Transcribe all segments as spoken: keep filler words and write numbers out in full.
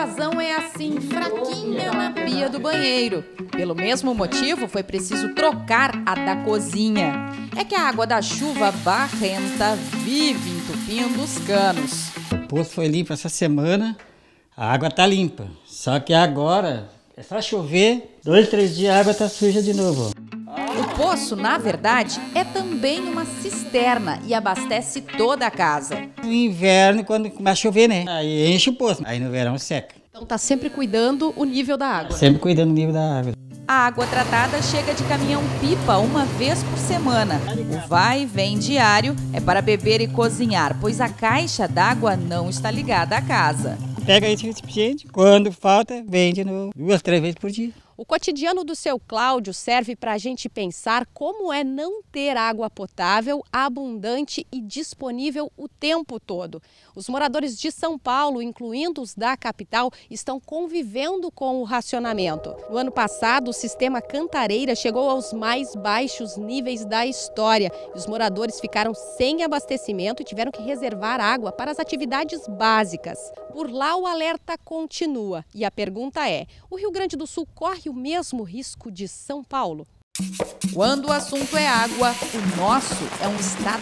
vazão é assim, fraquinha na pia do banheiro. Pelo mesmo motivo, foi preciso trocar a da cozinha. É que a água da chuva barrenta vive entupindo os canos. O poço foi limpo essa semana, a água tá limpa. Só que agora, é só chover, dois, três dias a água tá suja de novo. O poço, na verdade, é também uma cisterna e abastece toda a casa. No inverno, quando começa a chover, né? Aí enche o poço, aí no verão seca. Então tá sempre cuidando o nível da água. Sempre cuidando do nível da água. A água tratada chega de caminhão-pipa uma vez por semana. O vai e vem diário é para beber e cozinhar, pois a caixa d'água não está ligada à casa. Pega esse recipiente, quando falta, vem de novo, duas, três vezes por dia. O cotidiano do seu Cláudio serve para a gente pensar como é não ter água potável, abundante e disponível o tempo todo. Os moradores de São Paulo, incluindo os da capital, estão convivendo com o racionamento. No ano passado, o sistema Cantareira chegou aos mais baixos níveis da história. Os moradores ficaram sem abastecimento e tiveram que reservar água para as atividades básicas. Por lá, o alerta continua. E a pergunta é, o Rio Grande do Sul corre o mesmo risco de São Paulo? Quando o assunto é água, o nosso é um estado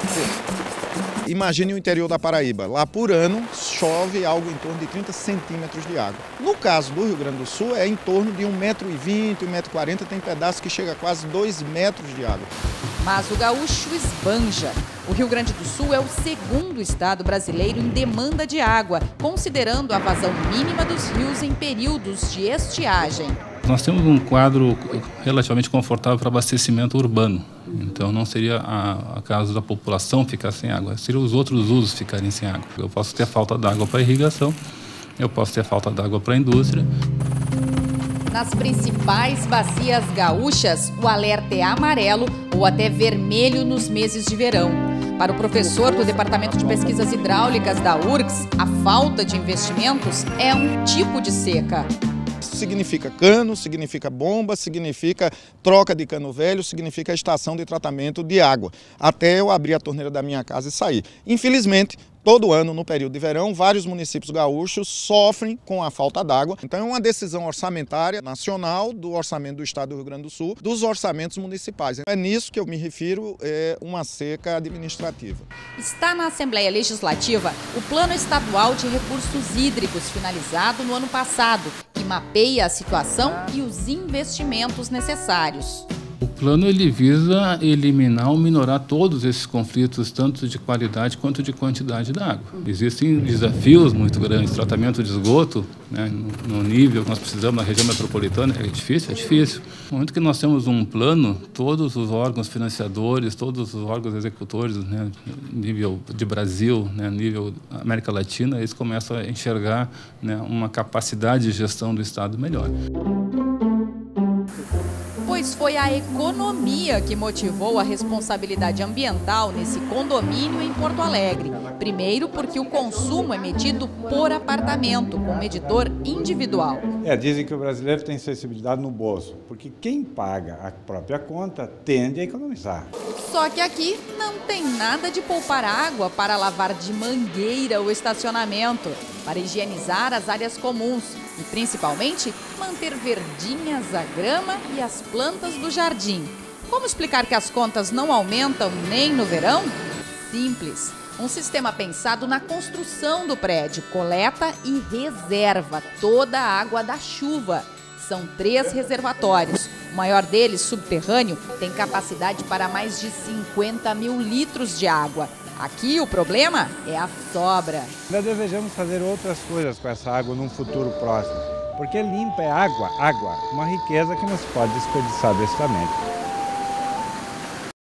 rico. Imagine o interior da Paraíba. Lá por ano chove algo em torno de trinta centímetros de água. No caso do Rio Grande do Sul é em torno de um metro e vinte, um metro e quarenta, tem pedaços que chega a quase dois metros de água. Mas o gaúcho esbanja. O Rio Grande do Sul é o segundo estado brasileiro em demanda de água, considerando a vazão mínima dos rios em períodos de estiagem. Nós temos um quadro relativamente confortável para abastecimento urbano. Então não seria a, a caso da população ficar sem água, seria os outros usos ficarem sem água. Eu posso ter falta d'água para irrigação, eu posso ter falta d'água para a indústria. Nas principais bacias gaúchas, o alerta é amarelo ou até vermelho nos meses de verão. Para o professor do Departamento de Pesquisas Hidráulicas da U R G S, a falta de investimentos é um tipo de seca. Significa cano, significa bomba, significa troca de cano velho, significa estação de tratamento de água, até eu abrir a torneira da minha casa e sair. Infelizmente, todo ano, no período de verão, vários municípios gaúchos sofrem com a falta d'água. Então é uma decisão orçamentária nacional do orçamento do Estado do Rio Grande do Sul, dos orçamentos municipais. É nisso que eu me refiro, é uma seca administrativa. Está na Assembleia Legislativa o Plano Estadual de Recursos Hídricos, finalizado no ano passado, que mapeia a situação e os investimentos necessários. O plano ele visa eliminar ou minorar todos esses conflitos, tanto de qualidade quanto de quantidade da água. Existem desafios muito grandes, tratamento de esgoto, né, no, no nível que nós precisamos na região metropolitana, é difícil, é difícil. No momento que nós temos um plano, todos os órgãos financiadores, todos os órgãos executores, né, nível de Brasil, né, nível América Latina, eles começam a enxergar, né, uma capacidade de gestão do Estado melhor. Pois foi a economia que motivou a responsabilidade ambiental nesse condomínio em Porto Alegre. Primeiro, porque o consumo é medido por apartamento, com medidor individual. É, dizem que o brasileiro tem sensibilidade no bolso, porque quem paga a própria conta tende a economizar. Só que aqui não tem nada de poupar água para lavar de mangueira o estacionamento, para higienizar as áreas comuns e, principalmente, manter verdinhas a grama e as plantas do jardim. Como explicar que as contas não aumentam nem no verão? Simples. Um sistema pensado na construção do prédio, coleta e reserva toda a água da chuva. São três reservatórios. O maior deles, subterrâneo, tem capacidade para mais de cinquenta mil litros de água. Aqui o problema é a sobra. Nós desejamos fazer outras coisas com essa água num futuro próximo, porque limpa é água, água, uma riqueza que não se pode desperdiçar desse tamanho.